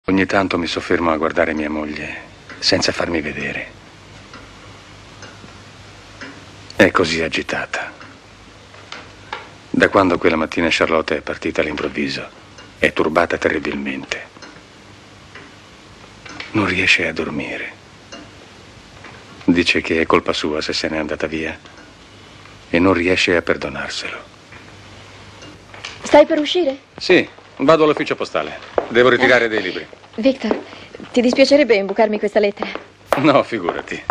Ogni tanto mi soffermo a guardare mia moglie senza farmi vedere. È così agitata. Da quando quella mattina Charlotte è partita all'improvviso, è turbata terribilmente. Non riesce a dormire. Dice che è colpa sua se n'è andata via e non riesce a perdonarselo. Stai per uscire? Sì, vado all'ufficio postale. Devo ritirare dei libri. Victor, ti dispiacerebbe imbucarmi questa lettera? No, figurati.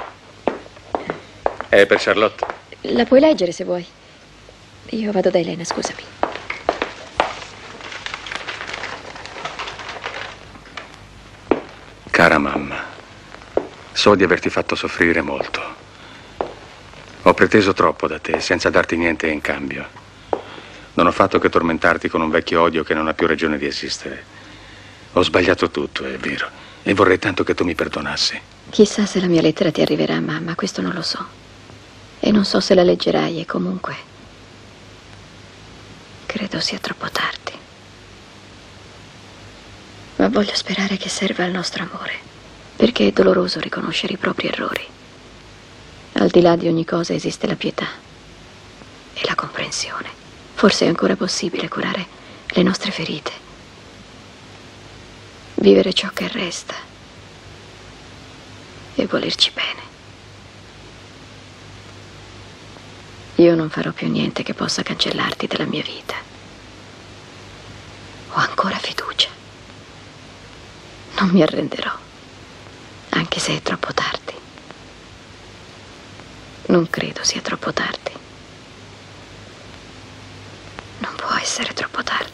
È per Charlotte? La puoi leggere se vuoi. Io vado da Elena, scusami. Cara mamma, so di averti fatto soffrire molto. Ho preteso troppo da te senza darti niente in cambio. Non ho fatto che tormentarti con un vecchio odio che non ha più ragione di esistere. Ho sbagliato tutto, è vero, e vorrei tanto che tu mi perdonassi. Chissà se la mia lettera ti arriverà, mamma, questo non lo so. E non so se la leggerai, e comunque credo sia troppo tardi. Ma voglio sperare che serva al nostro amore, perché è doloroso riconoscere i propri errori. Al di là di ogni cosa esiste la pietà e la comprensione. Forse è ancora possibile curare le nostre ferite, vivere ciò che resta e volerci bene. Io non farò più niente che possa cancellarti dalla mia vita. Ho ancora fiducia. Non mi arrenderò, anche se è troppo tardi. Non credo sia troppo tardi. Non può essere troppo tardi.